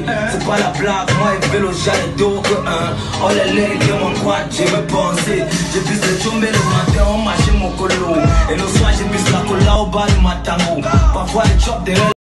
C'est pas la blague, moi et vélo j'allais d'eau que un. Oh les lèvres, mon quoi, j'ai me pensé. J'ai pu se tomber le matin, on marchait mon colo. Et le soir j'ai pu la cola au bas du matango. Parfois les chops des